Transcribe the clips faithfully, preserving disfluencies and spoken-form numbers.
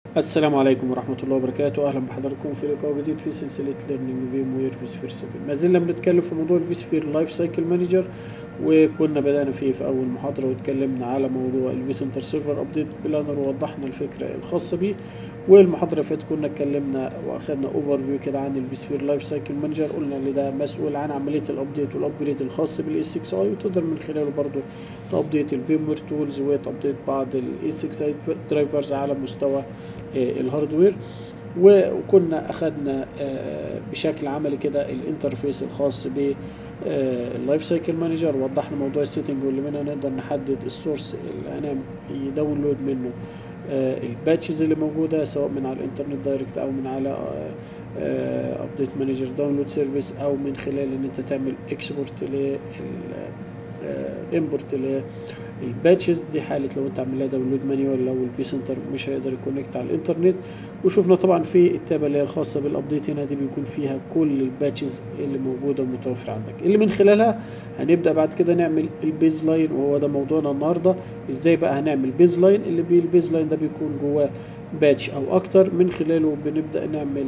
السلام عليكم ورحمة الله وبركاته. أهلا بحضراتكم في لقاء جديد في سلسلة ليرنينج فيم وير في سفير سبعة. ما زلنا بنتكلم في موضوع الفي سفير لايف سايكل مانجر، وكنا بدأنا فيه في أول محاضرة واتكلمنا على موضوع الفي سنتر سيرفر أبديت بلانر ووضحنا الفكرة الخاصة بيه. والمحاضرة اللي فاتت كنا اتكلمنا وأخدنا أوفر فيو كده عن الفي سفير لايف سايكل مانجر، قلنا إن ده مسؤول عن عملية الأبديت والأبجريد الخاص بالاي ستة اي، وتقدر من خلاله برضه تأبديت الفيم وير تولز وتأبديت بعض الاي ستة اي درايفرز على مستوى الهاردوير. وكنا اخدنا بشكل عملي كده الانترفيس الخاص ب اللايف سايكل مانجر، وضحنا موضوع السيتنج واللي منها نقدر نحدد السورس اللي هنعمل يداونلود منه الباتشز اللي موجوده، سواء من على الانترنت دايركت او من على ابديت مانجر داونلود سيرفيس، او من خلال ان انت تعمل اكسبورت لل امبورت للباتشز دي، حاله لو انت عامل لها داونلود مانيوال، لو الفي سنتر مش هيقدر يكونكت على الانترنت. وشفنا طبعا في التابه اللي هي الخاصه بالابديت هنا دي بيكون فيها كل الباتشز اللي موجوده ومتوفره عندك، اللي من خلالها هنبدا بعد كده نعمل البيز لاين، وهو ده موضوعنا النهارده. ازاي بقى هنعمل بيز لاين؟ اللي بي البيز لاين ده بيكون جواه باتش او اكتر، من خلاله بنبدا نعمل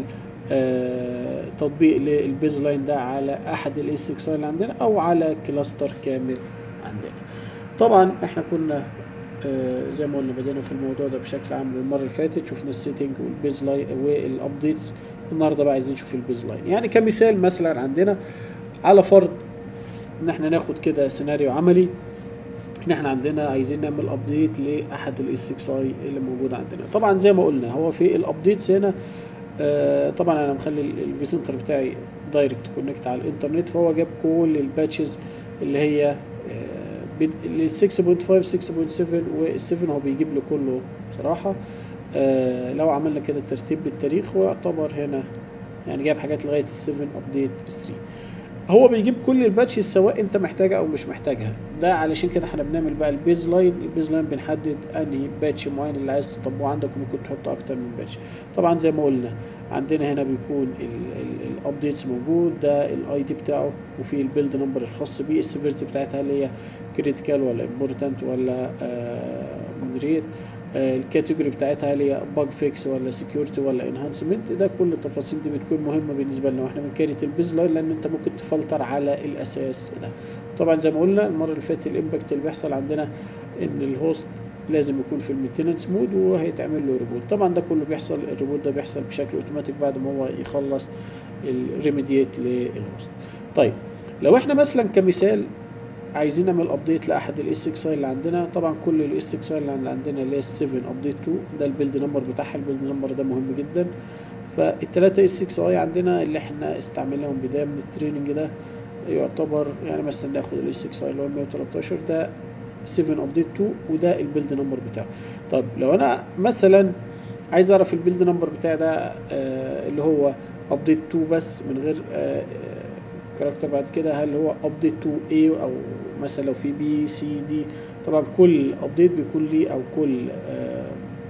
آه تطبيق للبيز لاين ده على احد الاي ستة اللي عندنا او على كلاستر كامل عندنا. طبعا احنا كنا آه زي ما قلنا بدينا في الموضوع ده بشكل عام المره اللي فاتت، شفنا السيتنج والبيز لاين والابديتس. النهارده بقى عايزين نشوف البيز لاين. يعني كمثال مثلا عندنا على فرض ان احنا ناخد كده سيناريو عملي، ان احنا عندنا عايزين نعمل ابديت لاحد الاي ستة اي اللي موجود عندنا. طبعا زي ما قلنا هو في الابديتس هنا آه طبعا انا مخلي الفي سنتر بتاعي دايركت كونكت على الانترنت، فهو جاب كل الباتشز اللي هي آه ال ستة نقطة خمسة ستة نقطة سبعة، وال7 هو بيجيب له كله بصراحه. آه لو عملنا كده الترتيب بالتاريخ، هو يعتبر هنا يعني جاب حاجات لغايه ال7 ابديت ثلاثة. هو بيجيب كل الباتشز سواء انت محتاجها او مش محتاجها. ده علشان كده احنا بنعمل بقى البيز لاين. البيز لاين بنحدد انهي باتش معين اللي عايز تطبقه عندك، وممكن تحط اكتر من باتش. طبعا زي ما قلنا عندنا هنا بيكون الابديتس موجود، ده الاي دي بتاعه، وفي البيلد نمبر الخاص بيه، السيفيرتي بتاعتها اللي هي كريتيكال ولا امبورتنت ولا مودريت، آه الكاتيجوري بتاعتها اللي هي باج فيكس ولا سكيورتي ولا انهانسمنت. ده كل التفاصيل دي بتكون مهمه بالنسبه لنا واحنا بنكريت البيز لاين، لان انت ممكن تفلتر على الاساس ده. طبعا زي ما قلنا المره اللي فاتت، الامباكت اللي بيحصل عندنا ان الهوست لازم يكون في المينتننس مود وهيتعمل له ريبوت. طبعا ده كله بيحصل، الريبوت ده بيحصل بشكل اوتوماتيك بعد ما هو يخلص الريميديت للهوست. طيب لو احنا مثلا كمثال عايزين نعمل ابديت لاحد الاس ستة اي اللي عندنا، طبعا كل الاس ستة اي اللي عندنا اللي هي سبعة ابديت اتنين، ده البيلد نمبر بتاعها. البيلد نمبر ده مهم جدا. فالثلاثه اس ستة اي عندنا اللي احنا استعملناهم بدايه من التريننج ده يعتبر، يعني مثلا ناخد الاس ستة اي اللي هو مية وتلتاشر، ده سبعة ابديت اتنين، وده البيلد نمبر بتاعه. طب لو انا مثلا عايز اعرف البيلد نمبر بتاعي ده آه اللي هو ابديت اتنين بس من غير آه كاركتر بعد كده، هل هو ابديت اتنين A او مثلا لو في بي سي دي. طبعا كل ابديت بيكون ليه او كل آآ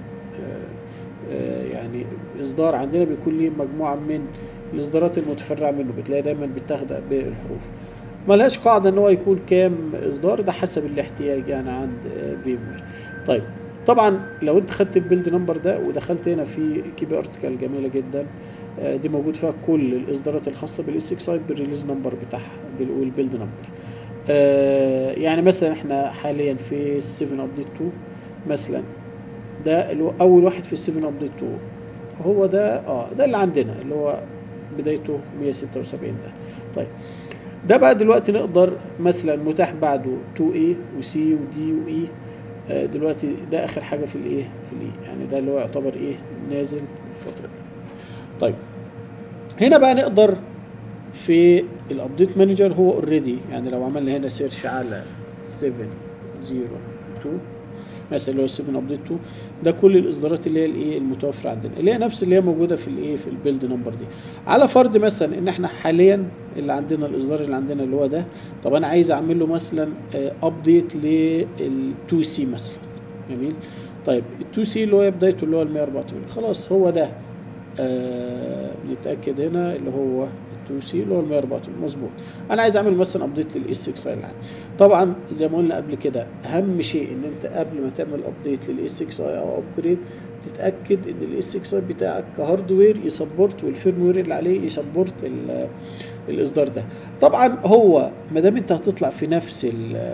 آآ يعني اصدار عندنا بيكون ليه مجموعه من الاصدارات المتفرعه منه، بتلاقي دايما بتاخد بالحروف، ملهاش قاعده ان هو يكون كام اصدار، ده حسب الاحتياج يعني عند فيموير. طيب طبعا لو انت خدت البيلد نمبر ده ودخلت هنا في كيبي ارتكل جميله جدا، دي موجود فيها كل الاصدارات الخاصه بالاس ستة اي بالريليز نمبر بتاعها والبيلد نمبر. آه يعني مثلا احنا حاليا في سبعة ابديت اتنين مثلا، ده اللي هو اول واحد في سبعة ابديت اتنين، هو ده اه ده اللي عندنا اللي هو بدايته مية وستة وسبعين ده. طيب ده بقى دلوقتي نقدر مثلا متاح بعده اتنين اي وسي ودي واي. آه دلوقتي ده اخر حاجه في الايه في الاي، يعني ده اللي هو يعتبر ايه نازل الفتره دي. طيب هنا بقى نقدر في الابديت مانجر، هو اوريدي يعني لو عملنا هنا سيرش على سبعة صفر اتنين مثلا اللي هو سبعة ابديت اتنين، ده كل الاصدارات اللي هي الايه المتوفره عندنا، اللي هي نفس اللي هي موجوده في الايه في البيلد نمبر دي. على فرض مثلا ان احنا حاليا اللي عندنا الاصدار اللي عندنا اللي هو ده، طب انا عايز اعمل له مثلا ابديت لل2 سي مثلا. جميل. طيب ال2 سي اللي هو بدايته اللي هو ال مية واربعة وتمانين، خلاص هو ده آه نتاكد هنا اللي هو اتنين سي اللي هو ال مية واربعة وتمانين مظبوط. انا عايز اعمل مثلا ابديت للاس ستة اللي عندي. طبعا زي ما قلنا قبل كده، اهم شيء ان انت قبل ما تعمل ابديت للاس ستة اي او ابجريد تتاكد ان الاس اكس اي بتاعك كهاردوير يسبورت والفيرم وير اللي عليه يسبورت الاصدار ده. طبعا هو ما دام انت هتطلع في نفس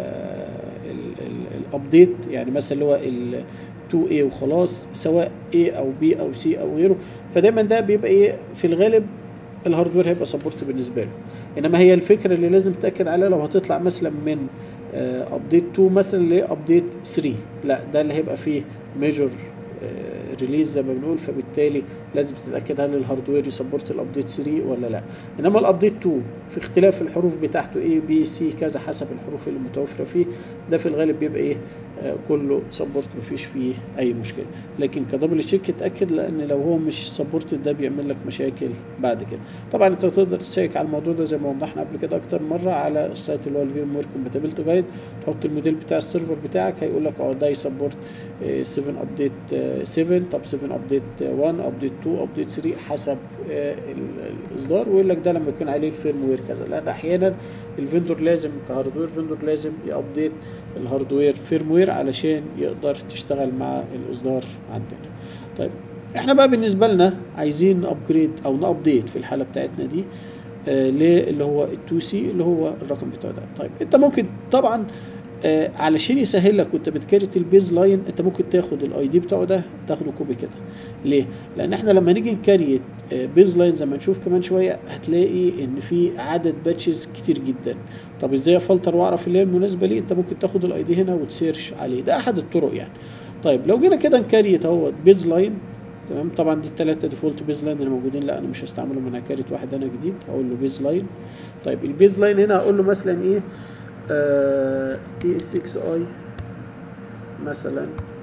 الابديت، يعني مثلا اللي هو ال تو إيه وخلاص، سواء A او B او C او غيره، فدايما ده بيبقى ايه في الغالب الهاردوير هيبقى سبورت بالنسبه له. انما هي الفكره اللي لازم تتاكد عليها لو هتطلع مثلا من ابديت اتنين مثلا لابديت تلاتة، لا ده اللي هيبقى فيه ميجور ريليز زي ما بنقول، فبالتالي لازم تتاكد هل الهاردوير يسبورت الابديت تلاتة ولا لا. انما الابديت اتنين في اختلاف الحروف بتاعته A B C كذا حسب الحروف اللي متوفره فيه، ده في الغالب بيبقى ايه آه كله سبورت مفيش فيه اي مشكله. لكن كدبل تشيك اتاكد، لان لو هو مش سبورت ده بيعمل لك مشاكل بعد كده. طبعا انت تقدر تشيك على الموضوع ده زي ما وضحنا قبل كده اكتر مره على السايت اللي هو الفي ام وير كومباتيبلتي جايد، تحط الموديل بتاع السيرفر بتاعك هيقول لك اه ده يسبورت سبعة ابديت سبعة، طب سبعة ابديت واحد ابديت اتنين ابديت تلاتة حسب الاصدار، ويقول لك ده لما يكون عليه الفيرم وير كذا. لان احيانا الفندور لازم كهاردوير فندور لازم يابديت الهاردوير فيرم وير علشان يقدر تشتغل مع الاصدار عندنا. طيب احنا بقى بالنسبه لنا عايزين ابجريد او نابديت في الحاله بتاعتنا دي آه اللي هو ال تو سي اللي هو الرقم بتاعه ده. طيب انت ممكن طبعا آه علشان يسهل لك وانت بتكريت البيز لاين، انت ممكن تاخد الاي دي بتاعه ده تاخده كوبي كده. ليه؟ لان احنا لما نيجي نكريت آه بيز لاين زي ما نشوف كمان شويه هتلاقي ان في عدد باتشز كتير جدا. طب ازاي افلتر واعرف اللي هي المناسبه ليه؟ انت ممكن تاخد الاي دي هنا وتسيرش عليه، ده احد الطرق يعني. طيب لو جينا كده نكريت اهوت بيز لاين، تمام. طبعا دي الثلاثه ديفولت بيز لاين اللي موجودين، لا انا مش هستعملهم، انا هكريت واحد انا جديد هقول له بيز لاين. طيب البيز لاين هنا هقول له مثلا ايه اي اس اكس اي مثلا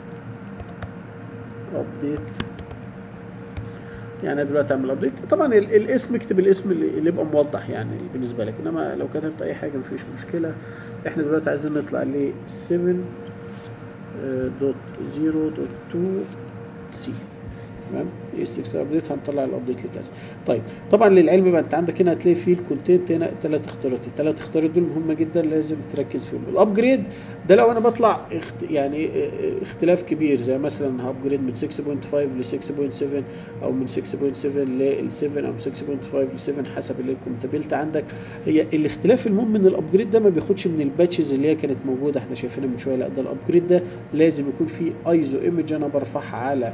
ابديت، يعني انا دلوقتي اعمل ابديت. طبعا الاسم اكتب الاسم اللي يبقى موضح يعني بالنسبه لك، انما لو كتبت اي حاجه مفيش مشكله. احنا دلوقتي عايزين نطلع ل سبعة دوت صفر دوت اتنين سي، تمام. اي ستة ابديت هنطلع الابديت لكذا. طيب طبعا للعلم بقى انت عندك هنا هتلاقي فيه الكونتنت هنا ثلاث اختيارات، الثلاث اختيارات دول مهمه جدا لازم تركز فيهم. الابجريد ده لو انا بطلع اخت... يعني اختلاف كبير، زي مثلا هابجريد من ستة فاصلة خمسة ل ستة فاصلة سبعة او من ستة فاصلة سبعة ل سبعة او ستة فاصلة خمسة ل سبعة حسب اللي الكومباتيبلتي عندك. هي الاختلاف المهم ان الابجريد ده ما بياخدش من الباتشز اللي هي كانت موجوده احنا شايفينها من شويه، لا ده الابجريد ده لازم يكون فيه ايزو ايمج انا برفعها على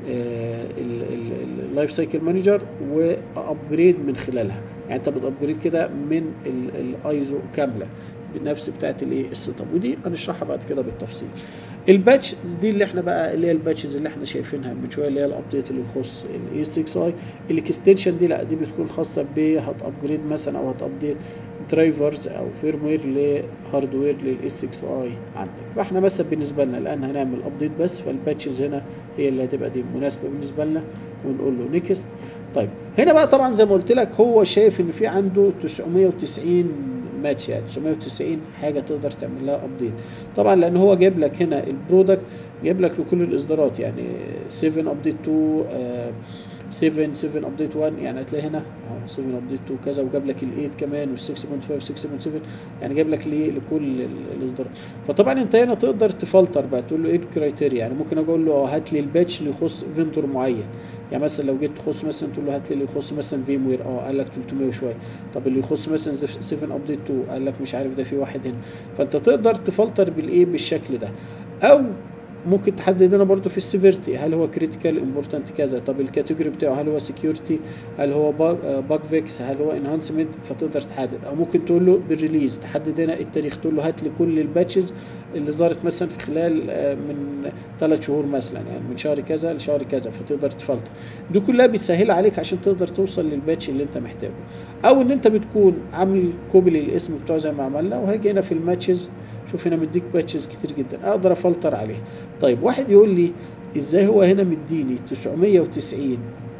اللايف سايكل مانجر وابجريد من خلالها. يعني انت بتابجريد كده من الايزو كامله بنفس بتاعت الايه السيت اب، ودي هنشرحها بعد كده بالتفصيل. الباتشز دي اللي احنا بقى اللي هي الباتشز اللي احنا شايفينها من شويه اللي هي الابديت اللي يخص الاي ستة اي. الاكستنشن دي لا دي بتكون خاصه ب هتابجريد مثلا او هتابديت درايفرز او فيرموير لهاردوير للاس ستة اي عندك. فاحنا مثلا بالنسبه لنا الان هنعمل ابديت بس، فالباتشز هنا هي اللي هتبقى دي مناسبه بالنسبه لنا ونقول له نيكست. طيب هنا بقى طبعا زي ما قلت لك هو شايف ان في عنده تسعمية وتسعين ماتش، يعني تسعمية وتسعين حاجه تقدر تعمل لها ابديت. طبعا لان هو جايب لك هنا البرودكت جايب لك لكل الاصدارات، يعني سبعة ابديت اتنين آه سبعة سبعة ابديت واحد، يعني هتلاقي هنا اهو سبعة ابديت اتنين كذا، وجاب لك ال ثمانية كمان وال ستة فاصلة خمسة ستة فاصلة سبعة، يعني جاب لك ليه لكل الاصدارات. فطبعا انت هنا تقدر تفلتر بقى تقول له ايه الكرايتيريا، يعني ممكن اقول له هات لي الباتش اللي يخص فيندور معين. يعني مثلا لو جيت تخص مثلا تقول له هات لي اللي يخص مثلا فيم وير، اه قال لك تلتمية وشويه. طب اللي يخص مثلا سبعة ابديت اتنين قال لك مش عارف ده في واحد هنا. فانت تقدر تفلتر بالايه بالشكل ده، او ممكن تحدد هنا برضو في السيفيرتي هل هو كريتيكال امبورتنت كذا، طب الكاتيجوري بتاعه هل هو سكيورتي، هل هو باج فيكس، هل هو انهانسمنت، فتقدر تحدد. او ممكن تقول له بالريليز تحدد هنا التاريخ، تقول له هات لي كل الباتشز اللي ظهرت مثلا في خلال من ثلاث شهور مثلا، يعني من شهر كذا لشهر كذا، فتقدر تفلتر. دي كلها بتسهل عليك عشان تقدر توصل للباتش اللي انت محتاجه. او ان انت بتكون عامل كوبي للاسم بتاعه زي ما عملنا، وهاجي هنا في الماتشز شوف هنا مديك باتشز كتير جدا اقدر افلتر عليه. طيب واحد يقول لي ازاي هو هنا مديني تسعمية وتسعين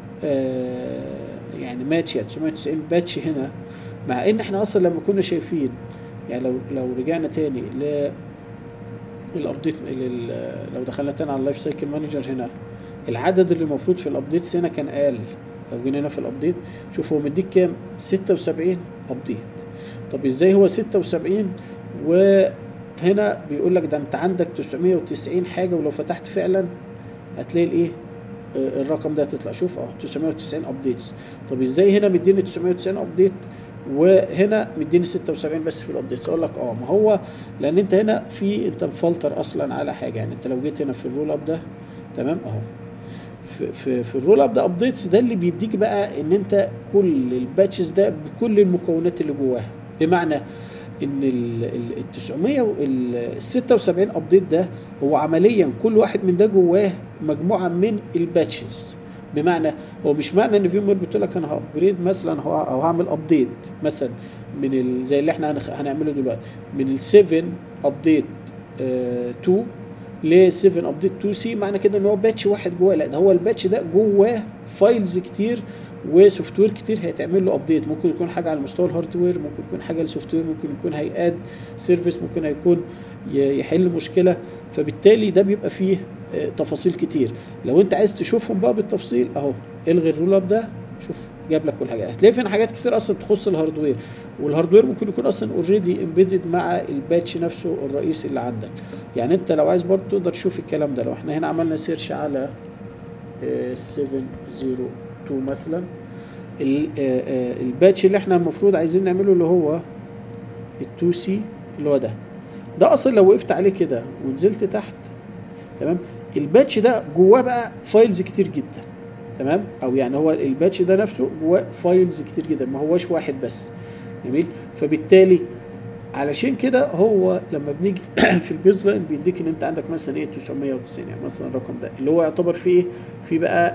آه يعني ماتش، يعني تسعمية وتسعين باتش هنا، مع ان احنا اصلا لما كنا شايفين يعني لو لو رجعنا تاني ل الابديت لو دخلنا تاني على اللايف سايكل مانجر هنا العدد اللي المفروض في الابديتس هنا كان اقل. لو جينا هنا في الابديت شوف هو مديك كام، ستة وسبعين ابديت. طب ازاي هو ستة وسبعين وهنا بيقول لك ده انت عندك تسعمية وتسعين حاجه، ولو فتحت فعلا هتلاقي الايه آه الرقم ده تطلع. شوف اه تسعمية وتسعين ابديتس. طب ازاي هنا مديني تسعمية وتسعين ابديت وهنا مديني ستة وسبعين بس في الابديتس؟ اقول لك اه ما هو لان انت هنا في انت مفلتر اصلا على حاجه. يعني انت لو جيت هنا في الرول اب ده تمام اهو في في, في الرول اب ده ابديتس، ده اللي بيديك بقى ان انت كل الباتشز ده بكل المكونات اللي جواها. بمعنى ان ال تسعمية وال ستة وسبعين ابديت ده هو عمليا كل واحد من ده جواه مجموعه من الباتشز. بمعنى هو مش معنى ان في مير بتقول لك انا هابجريد مثلا او هعمل ابديت مثلا من ال زي اللي احنا هنعمله دلوقتي من ال سبعة ابديت اتنين ل سبعة ابديت اتنين سي، معنى كده ان هو باتش واحد جواه. لا ده هو الباتش ده جواه فايلز كتير وسوفت وير كتير هيتعمل له ابديت. ممكن يكون حاجه على مستوى الهاردوير، ممكن يكون حاجه للسوفت وير، ممكن يكون هيئات سيرفيس، ممكن هيكون يحل مشكله. فبالتالي ده بيبقى فيه تفاصيل كتير. لو انت عايز تشوفهم بقى بالتفصيل اهو الغي الرول اب ده، شوف جاب لك كل حاجه. هتلاقي فينا حاجات كتير اصلا تخص الهاردوير، والهاردوير ممكن يكون اصلا اوريدي امبيدد مع الباتش نفسه الرئيسي اللي عندك. يعني انت لو عايز برضه تقدر تشوف الكلام ده. لو احنا هنا عملنا سيرش على سبعة صفر اتنين مثلا، الباتش اللي احنا المفروض عايزين نعمله اللي هو ال اتنين سي اللي هو ده ده اصلا لو وقفت عليه كده ونزلت تحت تمام، الباتش ده جواه بقى فايلز كتير جدا تمام. او يعني هو الباتش ده نفسه جواه فايلز كتير جدا، ما هوش واحد بس. جميل. فبالتالي علشان كده هو لما بنيجي في البيز لاين بيديك ان انت عندك مثلا ايه تسعمية وتسعين، يعني مثلا الرقم ده اللي هو يعتبر فيه ايه في بقى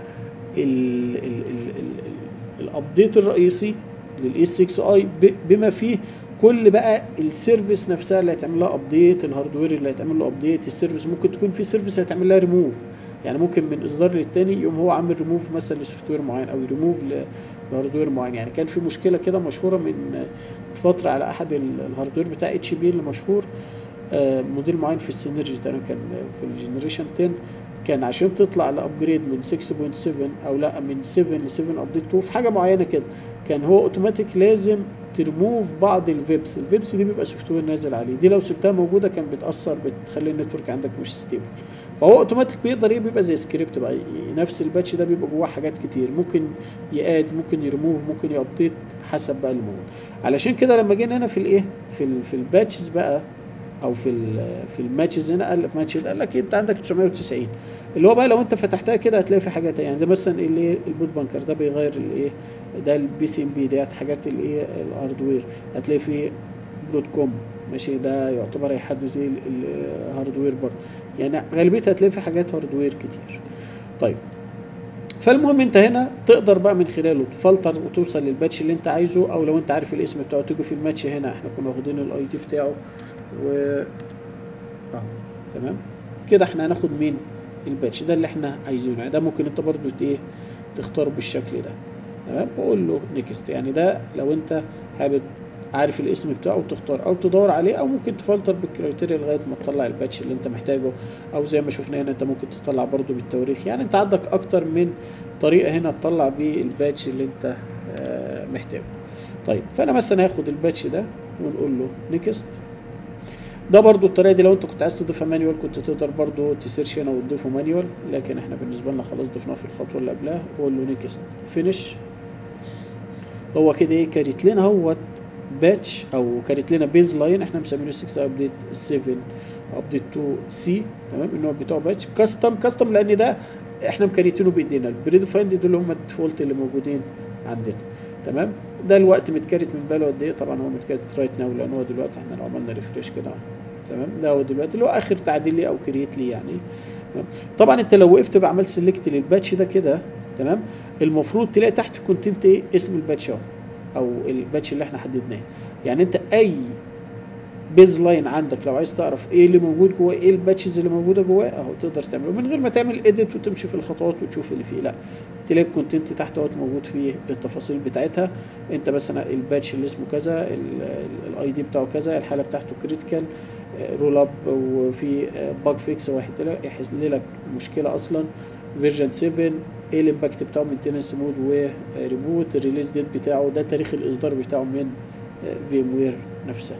الابديت الرئيسي للاي ستة اي بما فيه كل بقى السيرفيس نفسها اللي هيتعمل لها ابديت، الهاردوير اللي هيتعمل له ابديت، السيرفيس ممكن تكون في سيرفيس هيتعمل لها ريموف. يعني ممكن من اصدار للتاني يوم هو عامل ريموف مثلا لسوفت وير معين او ريموف لهاردوير معين. يعني كان في مشكله كده مشهوره من فتره على احد الهاردوير بتاع اتش بي اللي مشهور، موديل معين في السينرجي تقريبا كان في الجنريشن عشرة، كان عشان تطلع لابجريد من ستة نقطة سبعة او لا من سبعة ل سبعة ابديت اتنين في حاجه معينه كده، كان هو اوتوماتيك لازم تريموف بعض الفيبس. الفيبس دي بيبقى سوفت وير نازل عليه، دي لو سبتها موجوده كان بتاثر بتخلي النتورك عندك مش ستيبل. فهو اوتوماتيك بيقدر ايه بيبقى زي سكريبت بقى، نفس الباتش ده بيبقى جواه حاجات كتير، ممكن ياد ممكن يريموف ممكن يابديت حسب بقى المود. علشان كده لما جينا هنا في الايه في ال في الباتشز بقى او في ال في الماتشز هنا قال لك ماتشز قال لك انت عندك تسعمية وتسعين اللي هو بقى لو انت فتحتها كده هتلاقي في حاجات. يعني ده مثلا اللي البوت بانكر ده بيغير الايه ده البي سي ام بي ديت حاجات الايه الهاردوير، هتلاقي في برود كوم ماشي ده يعتبر هيحدد زي الهاردوير برضه. يعني غالبيتها هتلاقي في حاجات هاردوير كتير. طيب فالمهم انت هنا تقدر بقى من خلاله تفلتر وتوصل للباتش اللي انت عايزه، او لو انت عارف الاسم بتاعه تيجي في الماتش هنا احنا كنا واخدين الاي دي بتاعه و اهو تمام كده. احنا هناخد مين الباتش ده اللي احنا عايزينه. يعني ده ممكن انت برضو ايه تختاره بالشكل ده تمام واقول له نيكست. يعني ده لو انت حابب عارف الاسم بتاعه تختار او تدور عليه، او ممكن تفلتر بالكرايتيريا لغايه ما تطلع الباتش اللي انت محتاجه، او زي ما شفنا هنا انت ممكن تطلع برضو بالتواريخ. يعني انت عندك اكتر من طريقه هنا تطلع بيه الباتش اللي انت اه محتاجه. طيب فانا مثلا هاخد الباتش ده ونقول له نيكست. ده برضو الطريقه دي لو انت كنت عايز تضيفها مانيوال كنت تقدر برضو تسيرش هنا وتضيفه مانيوال، لكن احنا بالنسبه لنا خلاص ضفناه في الخطوه اللي قبلها. واقول له نيكست فينيش. هو كده ايه كاريت لنا هو باتش او كاريت لنا بيز لاين احنا مسمينه ستة ابديت سبعة ابديت اتنين سي تمام، النوع بتاعه باتش كاستم. كاستم لان ده احنا مكريتينه بايدينا، البريديفايند دول هم الديفولت اللي موجودين عندنا تمام. ده الوقت متكريت من باله قد ايه؟ طبعا هو متكريت رايت ناو لان هو دلوقتي احنا لو عملنا ريفريش كده تمام ده هو دلوقتي اللي هو اخر تعديل لي او كرييت لي يعني تمام. طبعا انت لو وقفت بعمل سيلكت للباتش ده كده تمام، المفروض تلاقي تحت كونتنت ايه اسم الباتش اهو او الباتش اللي احنا حددناه. يعني انت اي بيز لاين عندك لو عايز تعرف ايه اللي موجود جواه ايه الباتشز اللي موجوده جواه اهو تقدر تعمله من غير ما تعمل اديت وتمشي في الخطوات وتشوف اللي فيه. لا تلاقي الكونتنت تحت اهوت موجود فيه التفاصيل بتاعتها. انت مثلا الباتش اللي اسمه كذا، الاي دي بتاعه كذا، الحاله بتاعته كريتيكال، رول اب وفي باج فيكس هو هيحل لك مشكله اصلا، فيرجن سبعة، ايه الامباكت بتاعه مينتيننس مود وريبوت، الريليز ديت بتاعه، ده تاريخ الاصدار بتاعه من فيم وير نفسها.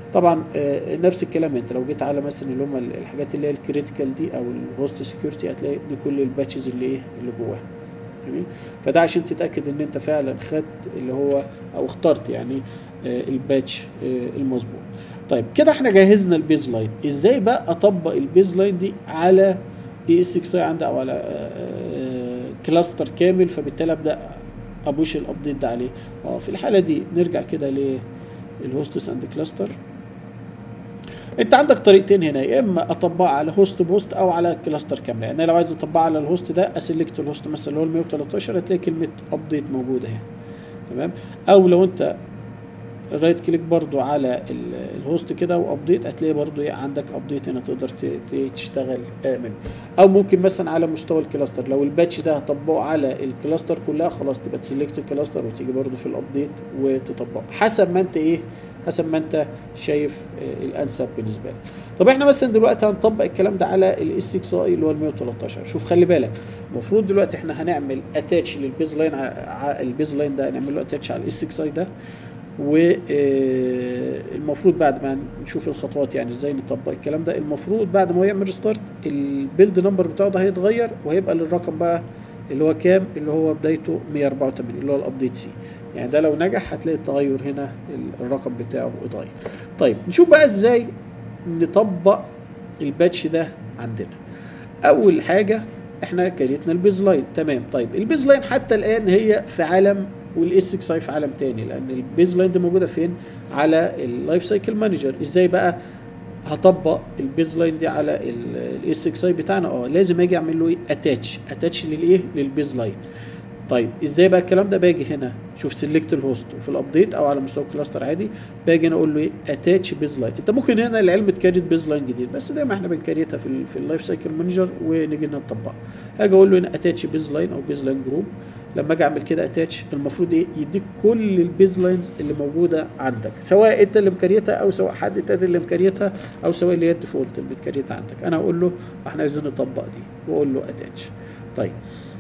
طبعا آه نفس الكلام، انت لو جيت على مثلا اللي هم الحاجات اللي هي الكريتيكال دي او الهوست سكيورتي هتلاقي دي كل الباتشز اللي ايه اللي جواها. جميل. فده عشان تتاكد ان انت فعلا خدت اللي هو او اخترت يعني آه الباتش آه المظبوط. طيب كده احنا جهزنا البيز لاين. ازاي بقى اطبق البيز لاين دي على اي اس اكس اي عندي او على آه كلاستر كامل، فبالتالي ابدا ابوش الابديت ده عليه؟ اه في الحاله دي نرجع كده للهوستس اند كلاستر. انت عندك طريقتين هنا، يا اما اطبقها على هوست بوست او على كلاستر كامله. يعني لو عايز اطبقها على الهوست ده اسلكت الهوست مثلا اللي هو ال مية وتلتاشر، هتلاقي كلمه ابديت موجوده اهي. تمام. او لو انت رايت كليك برضو على الهوست كده وابديت، هتلاقي برضو عندك ابديت هنا تقدر تشتغل منه. او ممكن مثلا على مستوى الكلاستر، لو الباتش ده هطبقه على الكلاستر كلها خلاص تبقى تسلكت الكلاستر وتيجي برضو في الابديت وتطبقه حسب ما انت ايه حسب ما انت شايف الانسب بالنسبه لك. طب احنا مثلا دلوقتي هنطبق الكلام ده على الاس اكس اي اللي هو ال مية وتلتاشر. شوف خلي بالك، المفروض دلوقتي احنا هنعمل اتاتش للبيز لاين، البيز لاين ده هنعمل له اتاتش على الاس اكس اي ده، والمفروض بعد ما نشوف الخطوات يعني ازاي نطبق الكلام ده، المفروض بعد ما هو يعمل ريستارت البيلد نمبر بتاعه ده هيتغير وهيبقى للرقم بقى اللي هو كام، اللي هو بدايته مية واربعة وتمانين اللي هو الابديت سي. يعني ده لو نجح هتلاقي التغير هنا الرقم بتاعه اتغير. طيب نشوف بقى ازاي نطبق الباتش ده عندنا. اول حاجه احنا كريتنا البيز لاين. تمام. طيب البيز لاين حتى الان هي في عالم والاس اكس اي في عالم تاني، لان البيز لاين دي موجوده فين؟ على اللايف سايكل مانجر. ازاي بقى هطبق البيز لاين دي على الاس اكس اي بتاعنا؟ اه لازم اجي اعمل له ايه؟ اتاتش اتاتش للايه؟ للبيز لاين. طيب ازاي بقى الكلام ده؟ باجي هنا شوف سيلكت الهوست وفي الابديت او على مستوى الكلاستر عادي، باجي انا اقول له ايه؟ اتاتش بيز لاين. انت ممكن هنا العلم تكريت بيز لاين جديد، بس دايما احنا بنكريتها في ال في اللايف سايكل مانجر ونيجي نطبقها. هاجي اقول له هنا اتاتش بيز لاين او بيز لاين جروب. لما اجي اعمل كده اتاتش المفروض ايه؟ يديك كل البيز لاينز اللي موجوده عندك، سواء انت اللي مكريتها او سواء حد تاني اللي مكريتها او سواء اللي هي الديفولت اللي متكريتها عندك. انا هقول له احنا عايزين نطبق دي واقول له اتاتش. طيب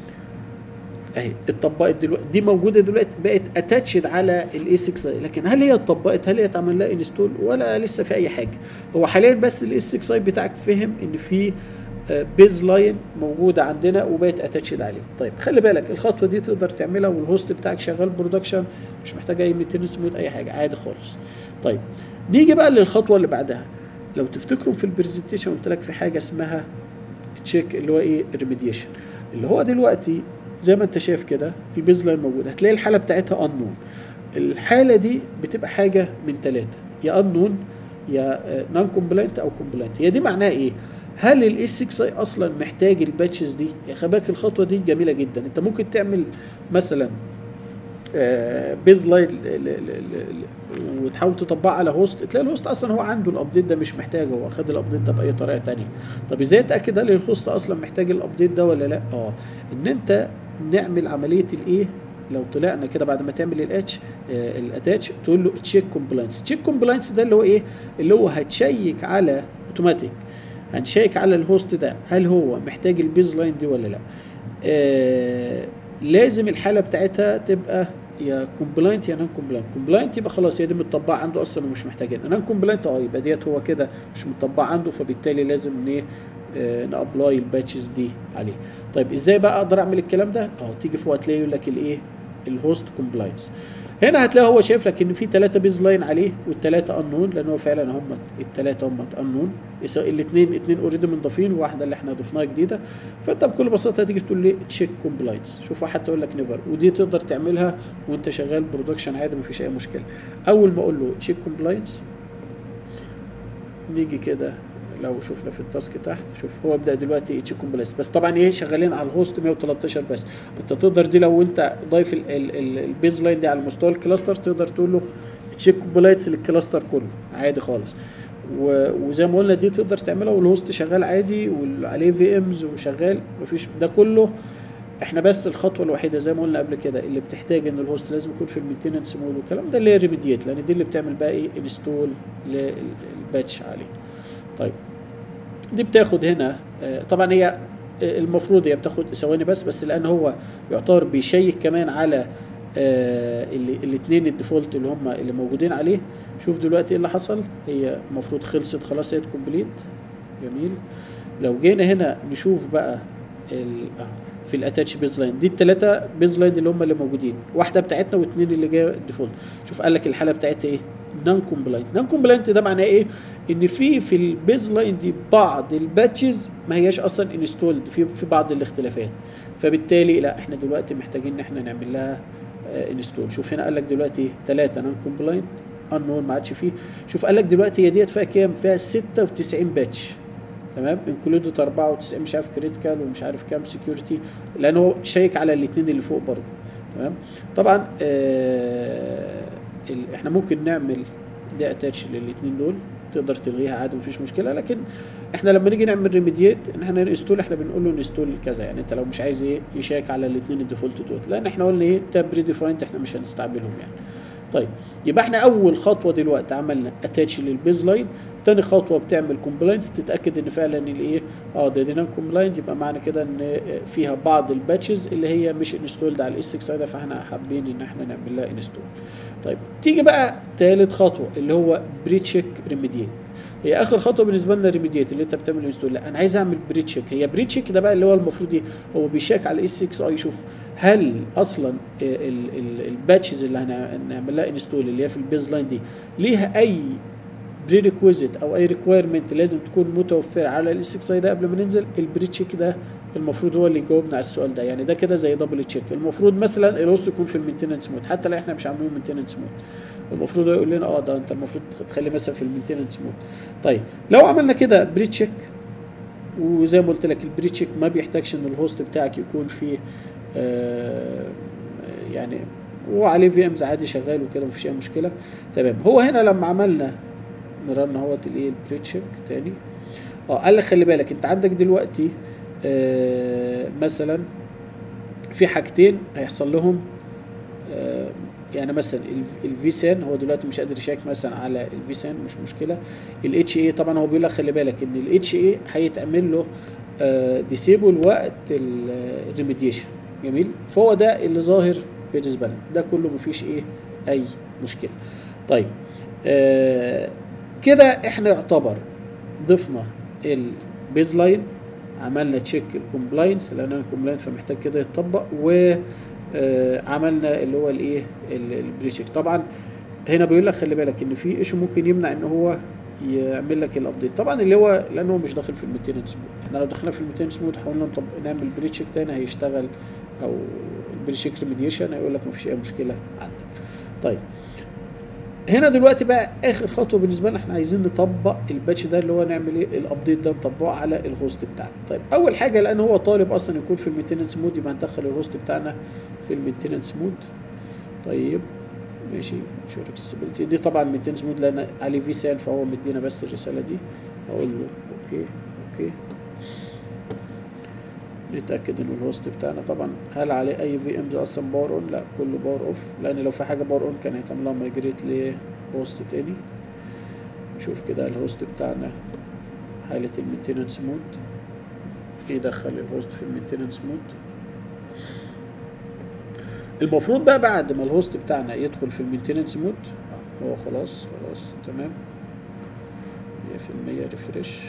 اهي اتطبقت دلوقتي، دي موجوده دلوقتي بقت اتاتشد على الاي ستة اي. لكن هل هي اتطبقت؟ هل هي اتعمل لها انستول؟ ولا لسه في اي حاجه. هو حاليا بس الاي ستة اي بتاعك فهم ان في بيز لاين موجوده عندنا وبقت اتاتشد عليه. طيب خلي بالك الخطوه دي تقدر تعملها والهوست بتاعك شغال برودكشن، مش محتاج اي مينتنس مود اي حاجه، عادي خالص. طيب نيجي بقى للخطوه اللي بعدها. لو تفتكروا في البرزنتيشن قلت لك في حاجه اسمها تشيك اللي هو ايه؟ ريميديشن، اللي هو دلوقتي زي ما انت شايف كده البيز لاين موجوده، هتلاقي الحاله بتاعتها انون. الحاله دي بتبقى حاجه من ثلاثه، يا انون يا نون كومبلاينت او كومبلاينت. هي دي معناها ايه؟ هل الاس ستة اي اصلا محتاج الباتشز دي؟ يا خلي بالك الخطوه دي جميله جدا. انت ممكن تعمل مثلا بيز لاين وتحاول تطبقها على هوست، تلاقي الهوست اصلا هو عنده الابديت ده مش محتاجه، هو اخد الابديت ده باي طريقه ثانيه. طب ازاي اتاكد هل الهوست اصلا محتاج الابديت ده ولا لا؟ اه ان انت نعمل عمليه الايه، لو طلعنا كده بعد ما تعمل الاتش الاتاتش تقول له تشيك كومبلاينس. تشيك كومبلاينس ده اللي هو ايه؟ اللي هو هتشيك على اوتوماتيك، هنشيك على الهوست ده هل هو محتاج البيز لاين دي ولا لا. آه لازم الحاله بتاعتها تبقى يا كومبلاينت يا نون كومبلاينت. كومبلاينت يبقى خلاص هي دي متطبقه عنده اصلا ومش محتاجين. نون كومبلاينت اه يبقى ديت هو كده مش متطبقه عنده، فبالتالي لازم ايه آه نابلاي الباتشز دي عليه. طيب ازاي بقى اقدر اعمل الكلام ده؟ اه تيجي فوق هتلاقي يقول لك الايه؟ الهوست كومبلاينس. هنا هتلاقي هو شايف لك ان في ثلاثه بيز لاين عليه والثلاثه انون، لان هو فعلا هم الثلاثه هم انون، الاثنين اثنين اوريدي منضافين وواحده اللي احنا ضفناها جديده. فانت بكل بساطه هتيجي تقول لي تشيك كومبلاينس. شوف واحد تقول لك نيفر، ودي تقدر تعملها وانت شغال برودكشن عادي مفيش اي مشكله. اول ما اقول له تشيك كومبلاينس نيجي كده لو شفنا في التاسك تحت، شوف هو بدا دلوقتي تشيك كومبلاينس، بس طبعا ايه شغالين على الهوست مية وتلتاشر بس. انت تقدر دي لو انت ضايف البيز لاين دي على مستوى الكلاستر تقدر تقول له تشيك كومبلاينس للكلاستر كله عادي خالص. وزي ما قلنا دي تقدر تعملها والهوست شغال عادي وعليه في امز وشغال مفيش ده كله. احنا بس الخطوه الوحيده زي ما قلنا قبل كده اللي بتحتاج ان الهوست لازم يكون في المينتيننس مود والكلام ده اللي هي ريميديت، لان دي اللي بتعمل بقى ايه انستول للباتش عليه. طيب دي بتاخد هنا طبعا هي المفروض هي بتاخد ثواني بس بس لان هو يعتبر بيشيك كمان على آه اللي الاثنين الديفولت اللي هم اللي موجودين عليه. شوف دلوقتي ايه اللي حصل، هي المفروض خلصت خلاص، هي كومبليت. جميل. لو جينا هنا نشوف بقى في الاتاتش بيز لاين، دي الثلاثه بيز لاين اللي هم اللي موجودين، واحده بتاعتنا واثنين اللي جايه الديفولت. شوف قال لك الحاله بتاعتها ايه؟ نون كومبلاينت. نون كومبلاينت ده معناه ايه؟ ان في في البيز لاين دي بعض الباتشز ما هياش اصلا انستولد، في في بعض الاختلافات، فبالتالي لا احنا دلوقتي محتاجين ان احنا نعمل لها انستول. شوف هنا قال لك دلوقتي ثلاثه نون كومبلاينت انون ما عادش فيه. شوف قال لك دلوقتي هي ديت فيها كام؟ فيها ستة وتسعين باتش، تمام، انكلودد أربعة وتسعين مش عارف كريتيكال ومش عارف كام سكيورتي، لان هو شيك على الاثنين اللي فوق برضه. تمام. طبعا آه احنا ممكن نعمل دي اتاتش للاثنين دول، تقدر تلغيها عادي مفيش مشكله، لكن احنا لما نيجي نعمل ريميديت ان احنا نستول، احنا بنقول له نستول كذا، يعني انت لو مش عايز ايه يشيك على الاثنين الديفولت دول، لان احنا قلنا ايه تاب ريديفايند احنا مش هنستعملهم يعني. طيب يبقى احنا اول خطوه دلوقتي عملنا اتاتش للبيز لاين، تاني خطوه بتعمل كومبلاينس، تتاكد ان فعلا الايه اه ده دي نون كومبلاينت، يبقى معنى كده ان فيها بعض الباتشز اللي هي مش انستولد على الاس ستة اي ده، فاحنا حابين ان احنا نعمل لها انستول. طيب تيجي بقى تالت خطوه اللي هو بري تشيك ريميديت. هي اخر خطوه بالنسبه لنا ريميديت اللي انت بتعمل انستول، لا انا عايز اعمل بري تشيك. هي بري تشيك ده بقى اللي هو المفروض ايه، هو بيشيك على الاس ستة اي يشوف هل اصلا الباتشز اللي هنعمل لها انستول اللي هي في البيز لاين دي ليها اي بري ريكويزيت او اي ريكويرمنت لازم تكون متوفره على الاس ستة اي ده قبل ما ننزل. البري تشيك ده المفروض هو اللي يجاوبنا على السؤال ده، يعني ده كده زي دبل تشيك. المفروض مثلا الهوست يكون في المينتيننس مود، حتى لو احنا مش عاملين مينتيننس مود المفروض هو يقول لنا اه ده انت المفروض تخلي مثلا في المينتيننس مود. طيب لو عملنا كده بري تشيك، وزي ما قلت لك البري تشيك ما بيحتاجش ان الهوست بتاعك يكون فيه آه يعني وعليه في امز عادي شغال وكده مفيش اي مشكله. تمام. هو هنا لما عملنا نرن اهوت الايه البري تشيك تاني، اه قال لك خلي بالك انت عندك دلوقتي آه مثلا في حاجتين هيحصل لهم آه يعني مثلا الفي سان هو دلوقتي مش قادر يشيك مثلا على الفي سان، مش مشكله. الاتش اي طبعا هو بيقول لك خلي بالك ان الاتش اي هيتعمل له آه ديسيبل وقت الريميديشن. جميل. فهو ده اللي ظاهر بالنسبه لنا، ده كله مفيش ايه اي مشكله. طيب آه كده احنا يعتبر ضفنا البيز لاين، عملنا تشيك الكومبلاينس لان الكومبلاينس فمحتاج كده يتطبق، و آه عملنا اللي هو الايه البري تشيك. طبعا هنا بيقول لك خلي بالك ان في ايشو ممكن يمنع ان هو يعمل لك الابديت، طبعا اللي هو لانه مش داخل في المينتيننس مود. احنا لو دخلنا في المينتيننس مود حاولنا نعمل بري تشيك تاني هيشتغل، او البري تشيك ريميديشن هيقول لك مفيش اي مشكله عندك. طيب هنا دلوقتي بقى اخر خطوه بالنسبه لنا، احنا عايزين نطبق الباتش ده اللي هو نعمل ايه الابديت ده نطبقه على الهوست بتاعنا. طيب اول حاجه لان هو طالب اصلا يكون في المينتيننس مود، يبقى هندخل الهوست بتاعنا في المينتيننس مود. طيب ماشي. شو اكسسبيلتي دي طبعا مينتيننس مود لان عليه في سان، فهو مدينا بس الرساله دي. اقول له اوكي اوكي. نتاكد ان الهوست بتاعنا طبعا هل عليه اي في امز اصلا باور اون؟ لا كله باور اوف، لان لو في حاجه باور اون كان هيتعمل لها مايجريت لهوست تاني. نشوف كده الهوست بتاعنا حاله المينتيننس مود، يدخل الهوست في المينتيننس مود. المفروض بقى بعد ما الهوست بتاعنا يدخل في المينتيننس مود هو خلاص خلاص تمام مية في المية ريفريش.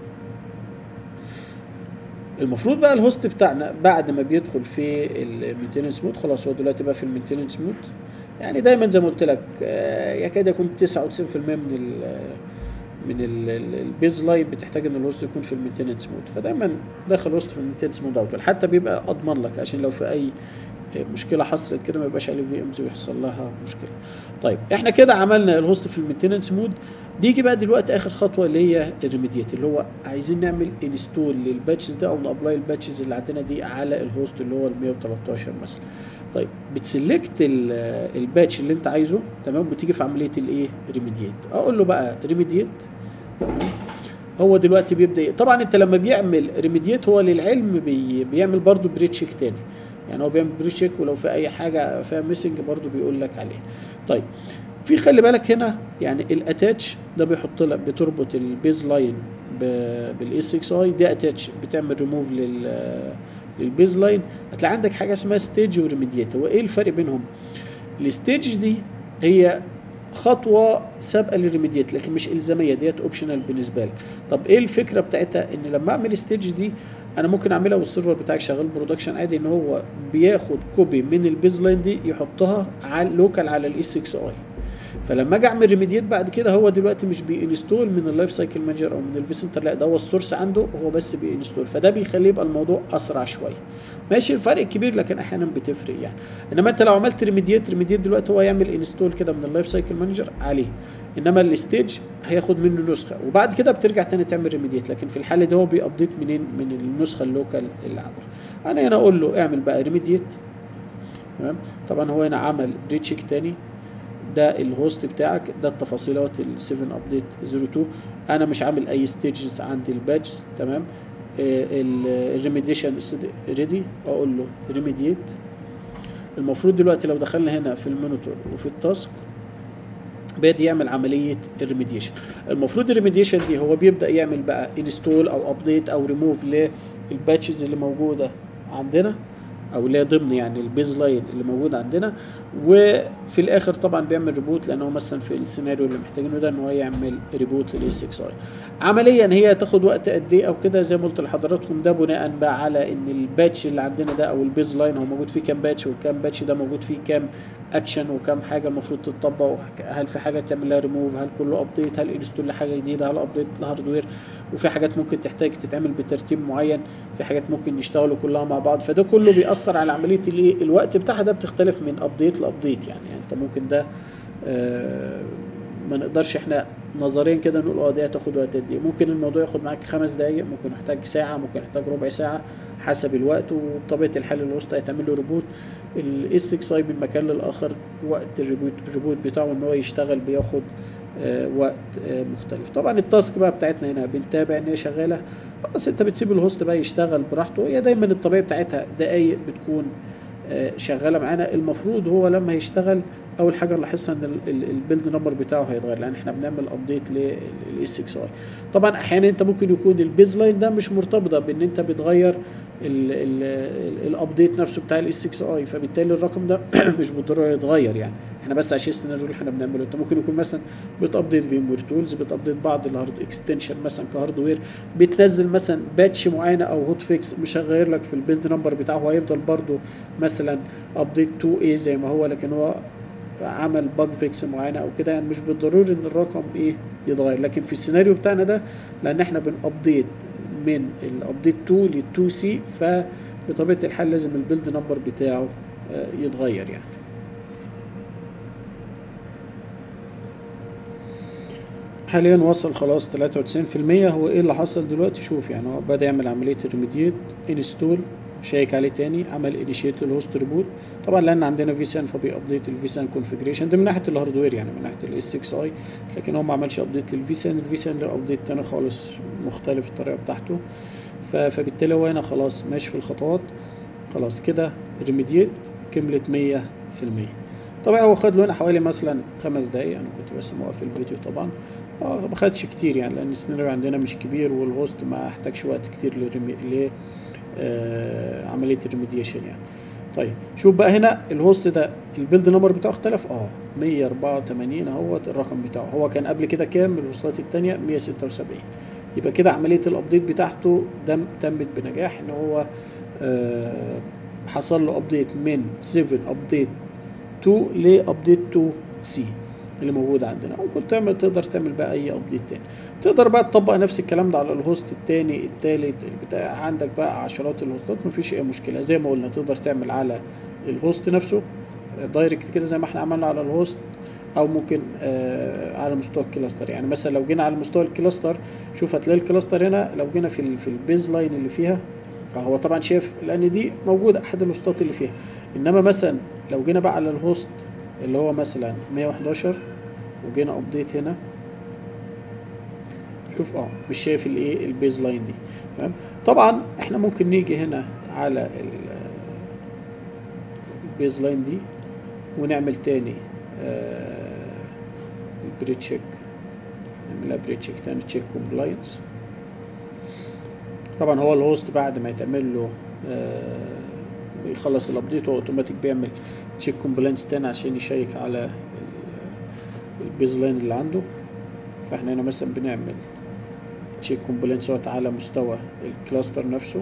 المفروض بقى الهوست بتاعنا بعد ما بيدخل في المينتيننس مود خلاص هو دلوقتي بقى في المينتيننس مود. يعني دايما زي ما قلت لك يكاد يكون تسعة وتسعين في المية من ال من البيز لاين بتحتاج ان الهوست يكون في المينتيننس مود، فدايما داخل الهوست في المينتيننس مود اوت، حتى بيبقى اضمن لك عشان لو في اي مشكله حصلت كده ما يبقاش عليه في امز ويحصل لها مشكله. طيب احنا كده عملنا الهوست في المينتيننس مود. نيجي بقى دلوقتي اخر خطوه اللي هي الريميديت، اللي هو عايزين نعمل انستول للباتشز ده او نابلاي الباتشز اللي عندنا دي على الهوست اللي هو ال مية وتلتاشر مثلا. طيب بتسلكت الباتش اللي انت عايزه تمام، بتيجي في عمليه الايه ريميديت. اقول له بقى ريميديت. هو دلوقتي بيبدا طبعا انت لما بيعمل ريميديت هو للعلم بي بيعمل برضو بري تشيك تاني، يعني هو بيعمل بري تشيك ولو في اي حاجه فيها ميسنج برضو بيقول لك عليها. طيب في خلي بالك هنا يعني الاتاتش ده بيحط لك بتربط البيز لاين بالاس ستة اي، دي اتاتش بتعمل ريموف لل للبيز لاين هتلاقي عندك حاجه اسمها ستيج وريميديت. هو ايه الفرق بينهم؟ الستيج دي هي خطوه سابقه للريميديت لكن مش الزاميه، ديت اوبشنال بالنسبه لك. طب ايه الفكره بتاعتها؟ ان لما اعمل ستيج دي انا ممكن اعملها والسيرفر بتاعك شغال برودكشن عادي، ان هو بياخد كوبي من البيز لاين دي يحطها على لوكال على الاي سكس اي. فلما اجي اعمل ريميديت بعد كده هو دلوقتي مش بينستول من اللايف سايكل مانجر او من الفي سنتر، لا ده هو السورس عنده هو بس بينستول، فده بيخليه يبقى الموضوع اسرع شويه. ماشي الفرق كبير لكن احيانا بتفرق يعني. انما انت لو عملت ريميديت ريميديت دلوقتي هو يعمل انستول كده من اللايف سايكل مانجر عليه، انما الستيج هياخد منه نسخه وبعد كده بترجع تاني تعمل ريميديت، لكن في الحاله دي هو بيابديت منين؟ من النسخه اللوكال اللي عمله. انا هنا اقول له اعمل بقى ريميديت. تمام. طبعا هو هنا عمل بريتشيك تاني، ده الهوست بتاعك، ده التفاصيلات ال سفن ابديت صفر اتنين. انا مش عامل اي ستيجز عندي البادجز. تمام. الريميديشن ريدي، اقول له ريميديت. المفروض دلوقتي لو دخلنا هنا في المونيتور وفي التاسك بادي يعمل عمليه الريميديشن. المفروض الريميديشن دي هو بيبدا يعمل بقى انستول او ابديت او ريموف للباتشز اللي موجوده عندنا او اللي هي ضمن يعني البيز لاين اللي موجود عندنا، وفي الاخر طبعا بيعمل ريبوت لانه مثلا في السيناريو اللي محتاجينه ده ان هو يعمل ريبوت للاي سكس اي. عمليا هي تاخد وقت قد ايه او كده زي ما قلت لحضراتكم، ده بناء بقى على ان الباتش اللي عندنا ده او البيز لاين هو موجود فيه كام باتش، والكام باتش ده موجود فيه كام اكشن وكام حاجه المفروض تتطبق، هل في حاجه تعمل لها ريموف، هل كله ابديت، هل انستول لحاجه جديده، هل ابديت لهاردوير، وفي حاجات ممكن تحتاج تتعمل بترتيب معين، في حاجات ممكن يشتغلوا كلها مع بعض، فده كله بيأثر على عمليه الايه الوقت بتاعها. ده بتختلف من ابديت لابديت يعني, يعني انت ممكن ده آه ما نقدرش احنا نظريا كده نقول اه دي هتاخد وقت قد ايه. ممكن الموضوع ياخد معاك خمس دقايق، ممكن يحتاج ساعه، ممكن يحتاج ربع ساعه حسب الوقت، وبطبيعه الحال الوسط هيتعمل له ريبوت. الاس اكس اي من مكان للاخر وقت الريبوت الريبوت بتاعه ان هو يشتغل بياخد آه وقت آه مختلف. طبعا التاسك بقى بتاعتنا هنا بنتابع ان هي شغاله، خلاص انت بتسيب الهوست بقى يشتغل براحته. هي دايما الطبيعي بتاعتها دقايق بتكون آه شغاله معانا. المفروض هو لما هيشتغل اول حاجه نلاحظها ان البيلد نمبر بتاعه هيتغير لان احنا بنعمل ابديت للاس سكس اي. طبعا احيانا انت ممكن يكون البيز لاين ده مش مرتبطه بان انت بتغير الابديت نفسه بتاع الاس سكس اي، فبالتالي الرقم ده مش بالضروره يتغير يعني. احنا بس عشان السيناريو اللي احنا بنعمله انت ممكن يكون مثلا بتابديت فيم وير تولز، بتابديت بعض الهارد اكستنشن مثلا كهاردوير، بتنزل مثلا باتش معينه او هوت فيكس مش هيغير لك في البيلد نمبر بتاعه، هيفضل برده مثلا ابديت اتنين ايه زي ما هو، لكن هو عمل باج فيكس معينه او كده، يعني مش بالضروري ان الرقم ايه يتغير. لكن في السيناريو بتاعنا ده لان احنا بنابديت من الابديت اتنين لل اتنين سي، فبطبيعه الحال لازم البيلد نمبر بتاعه يتغير يعني. حاليا وصل خلاص تلاتة وتسعين في المية. هو ايه اللي حصل دلوقتي؟ شوف يعني هو بدأ يعمل عمليه الريميديت، انستول، شيك عليه تاني، عمل انيشيت للهوست ريبوت. طبعا لان عندنا في سان فبيابديت الفي سان كونفيجريشن، ده من ناحيه الهاردوير يعني من ناحيه الاس سكس اي، لكن هو ما عملش ابديت للفي سان. الفي سان له ابديت تاني خالص مختلف الطريقه بتاعته، فبالتالي هو هنا خلاص ماشي في الخطوات. خلاص كده ريميديت كملت مية في المية. طبعا هو خد له هنا حوالي مثلا خمس دقايق، انا كنت بس موقف الفيديو طبعا اه ما خدش كتير يعني لان السيناريو عندنا مش كبير والهوست ما احتاجش وقت كتير للريمي ل آه عمليه الريميديشن يعني. طيب شوف بقى هنا الهوست ده البيلد نمبر بتاعه اختلف اه مية اربعة وتمانين اهوت الرقم بتاعه. هو كان قبل كده كام الوصلات الثانيه؟ مية ستة وسبعين. يبقى كده عمليه الابديت بتاعته دم تمت بنجاح، ان هو آه حصل له ابديت من سبعة ابديت اتنين لابديت اتنين سي اللي موجود عندنا. ممكن تعمل تقدر تعمل بقى اي ابديت تاني، تقدر بقى تطبق نفس الكلام ده على الهوست التاني التالت البتاع. عندك بقى عشرات الهوستات مفيش اي مشكله. زي ما قلنا تقدر تعمل على الهوست نفسه دايركت كده زي ما احنا عملنا على الهوست، او ممكن آه على مستوى الكلاستر. يعني مثلا لو جينا على مستوى الكلاستر شوف هتلاقي الكلاستر هنا لو جينا في في البيز لاين اللي فيها هو طبعا شايف لان دي موجوده احد الهوستات اللي فيها. انما مثلا لو جينا بقى على الهوست اللي هو مثلا مية وحداشر وجينا ابديت هنا شوف اه مش شايف الايه البيز لاين دي. تمام. طبعا احنا ممكن نيجي هنا على البيز لاين دي ونعمل تاني آه البري تشيك، نعملها بري تشيك تاني تشيك كومبلاينس. طبعا هو الهوست بعد ما يتعمل له آه يخلص الابديت، واوتوماتيك بيعمل تشيك كومبلاينس تاني عشان يشيك على البيز لاين اللي عنده. فاحنا هنا مثلا بنعمل تشيك كومبلاينس على مستوى الكلاستر نفسه،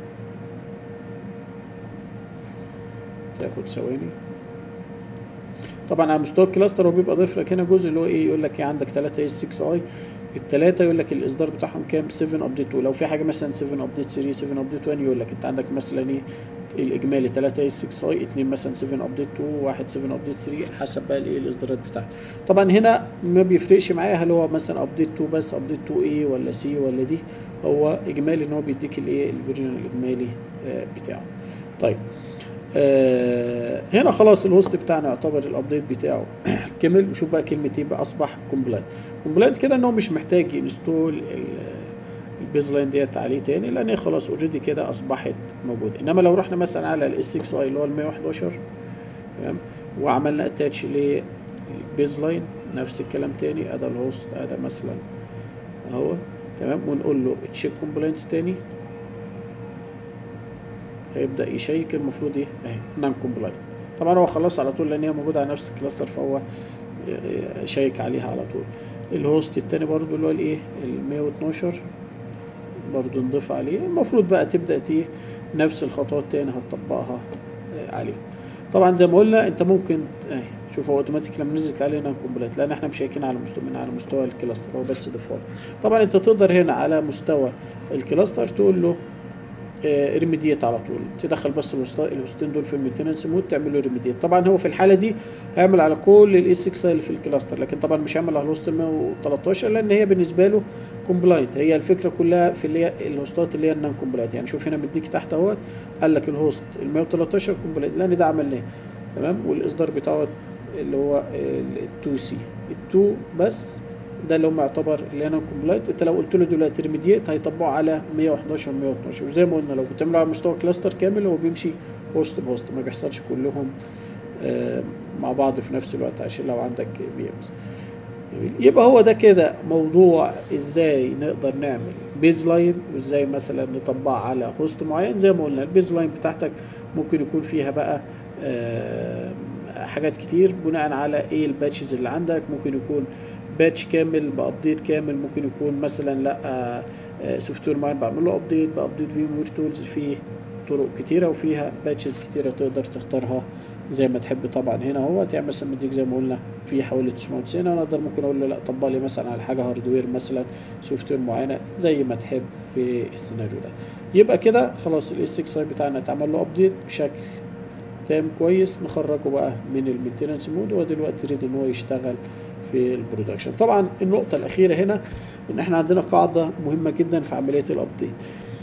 تاخد ثواني. طبعا على مستوى الكلاستر هو بيبقى ضيف لك هنا جزء اللي هو ايه، يقول لك ايه عندك تلاتة اس ستة اي، التلاتة يقول لك الاصدار بتاعهم كام، سبعة ابديت اتنين، لو في حاجه مثلا سبعة ابديت تلاتة سبعة ابديت واحد يقول لك انت عندك مثلا ايه الاجمالي تلاتة اس ستة اي، اتنين مثلا سبعة ابديت اتنين، واحد سبعة ابديت تلاتة، حسب بقى الايه الاصدارات بتاعته. طبعا هنا ما بيفرقش معايا هل هو مثلا ابديت اتنين بس، ابديت اتنين ايه ولا سي ولا دي، هو اجمالي ان هو بيديك الايه الفيرجن الاجمالي آه بتاعه. طيب آه هنا خلاص الهوست بتاعنا يعتبر الابديت بتاعه كمل. وشوف بقى كلمه ايه بقى، اصبح كومبلاينت. كومبلاينت كده ان هو مش محتاج ينستول البيز لاين ديت عليه تاني، لان هي خلاص اوريدي كده اصبحت موجوده. انما لو رحنا مثلا على الاس ستة اي اللي هو ال مية وحداشر تمام، وعملنا اتاتش للبيز لاين، نفس الكلام تاني، ادي الهوست ادي مثلا اهو تمام، ونقول له تشيك كومبلاينس تاني، هيبدأ يشيك. المفروض ايه اهي نان كومبلاينت. طبعا هو خلاص على طول لان هي موجودة على نفس الكلاستر، فهو شيك عليها على طول. الهوست التاني برضو اللي هو الايه ال مية واتناشر برضو نضيف عليه. المفروض بقى تبدأ ايه نفس الخطوات تاني هتطبقها عليه. طبعا زي ما قلنا انت ممكن اهي شوف هو اوتوماتيك لما نزلت عليه نان كومبلاينت، لان احنا مشيكين على مستوى من على مستوى الكلاستر، هو بس ديفولت. طبعا انت تقدر هنا على مستوى الكلاستر تقول له ريميديت على طول، تدخل بس الهوستين دول في المينتننس مود تعمل له ريميديت. طبعا هو في الحاله دي هيعمل على كل الاس ستة اللي في الكلاستر، لكن طبعا مش هيعمل على الهوست مية وتلتاشر لان هي بالنسبه له كومبلاينت. هي الفكره كلها في اللي هي الهوستات اللي هي النون كومبلاينت. يعني شوف هنا مديك تحت اهوت قال لك الهوست ال مية وتلتاشر كومبلاينت لان ده عملناه تمام، والاصدار بتاعه اللي هو ال اتنين سي اتنين بس، ده اللي هم يعتبر اللي انا كومبلاينت. انت لو قلت له دلوقتي ريميديت هيطبقه على مية وحداشر مية واتناشر، وزي ما قلنا لو بتعمله على مستوى كلاستر كامل هو بيمشي هوست بهوست، ما بيحصلش كلهم آه مع بعض في نفس الوقت عشان لو عندك في امز. يبقى هو ده كده موضوع ازاي نقدر نعمل بيز لاين، وازاي مثلا نطبقها على هوست معين. زي ما قلنا البيز لاين بتاعتك ممكن يكون فيها بقى آه حاجات كتير بناء على ايه الباتشز اللي عندك. ممكن يكون باتش كامل بابديت كامل، ممكن يكون مثلا لا سوفت وير معين بعمل له ابديت بابديت فيم وير تولز. في طرق كتيره وفيها باتشز كتيره تقدر تختارها زي ما تحب. طبعا هنا هو يعني مثلا مديك زي ما قلنا في حوالي تسعمية وتسعين، انا اقدر ممكن اقول له لا طبق لي مثلا على حاجه هاردوير مثلا سوفت وير معينه زي ما تحب في السيناريو ده. يبقى كده خلاص الاس ستة بتاعنا اتعمل له ابديت بشكل تام كويس، نخرجه بقى من المينتننس مود ودلوقتي ريد ان هو يشتغل في البرودكشن. طبعا النقطه الاخيره هنا ان احنا عندنا قاعده مهمه جدا في عمليه الابديت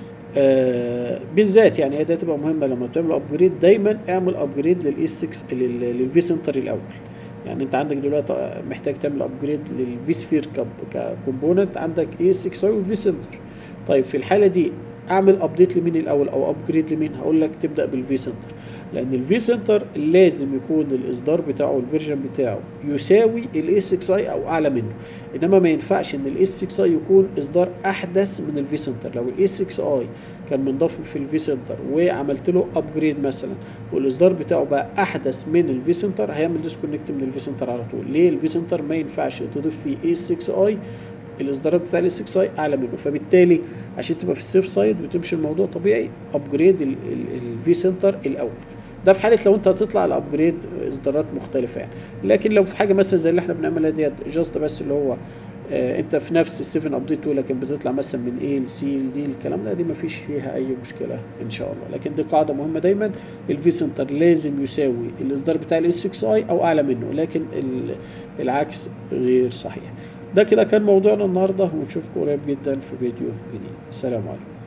آه بالذات، يعني هي دي تبقى مهمه لما تعمل ابجريد. دايما اعمل ابجريد للاس ستة للفي سنتر الاول. يعني انت عندك دلوقتي محتاج تعمل ابجريد للفي سفير ككومبوننت، عندك اي اس ستة وفي سنتر. طيب في الحاله دي اعمل ابديت لمين الاول او ابجريد لمين؟ هقول لك تبدا بالفي سنتر، لان الفي سنتر لازم يكون الاصدار بتاعه الفيرجن بتاعه يساوي الاس ستة اي او اعلى منه. انما ما ينفعش ان الاس ستة اي يكون اصدار احدث من الفي سنتر. لو الاس ستة اي كان منضاف في الفي سنتر وعملت له ابجريد مثلا والاصدار بتاعه بقى احدث من الفي سنتر، هيعمل ديسكونكت من الفي سنتر على طول. ليه؟ الفي سنتر ما ينفعش تضيف فيه اس ستة اي الاصدارات بتاع الاس ستة اي اعلى منه. فبالتالي عشان تبقى في السيف سايد وتمشي الموضوع طبيعي ابجريد الفي سنتر الاول. ده في حاله لو انت هتطلع على ابجريد اصدارات مختلفه يعني. لكن لو في حاجه مثلا زي اللي احنا بنعملها ديت جاست بس اللي هو آه انت في نفس السفن ابديت لكن بتطلع مثلا من ايه لسي لدي الكلام ده، دي ما فيش فيها اي مشكله ان شاء الله. لكن دي قاعده مهمه دايما، الفي سنتر لازم يساوي الاصدار بتاع الاس ستة اي او اعلى منه، لكن العكس غير صحيح. ده كده كان موضوعنا النهارده، ونشوفكم قريب جدا في فيديو جديد. السلام عليكم.